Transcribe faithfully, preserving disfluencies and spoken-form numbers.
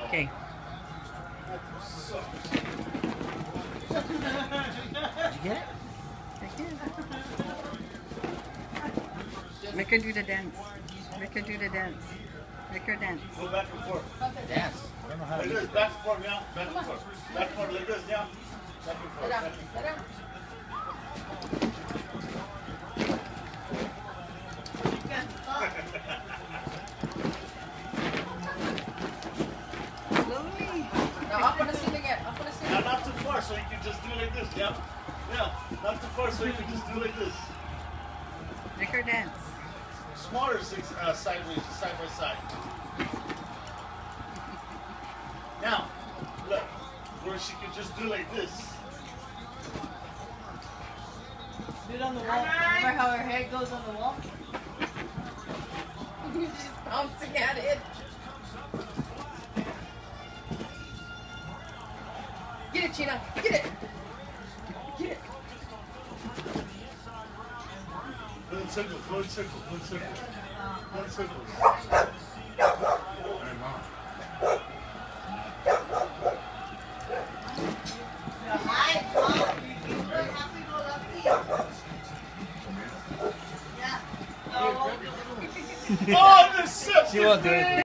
Okay. Did you get it? I did. Make her do the dance. Make her do the dance. Make her dance. Go back and forth. Dance. I don't know how to Like do this, it. back and forth, yeah. Back and forth. Back and forth like this, yeah. Back and forth. Back and forth. Now up on the seat again. Up on the seat. Now not too far, so you can just do like this, yeah. Yeah. Not too far, so you can just do like this. Make her dance. Smaller six, uh, sideways, side by side. Now, look, where she can just do like this. Do it on the wall. Remember how her head goes on the wall? She's bouncing at it. Get it, Cheena. Get it. Get it. Go in circles, go in circles, go in circles. Go in circles. Oh, this is She won't do it.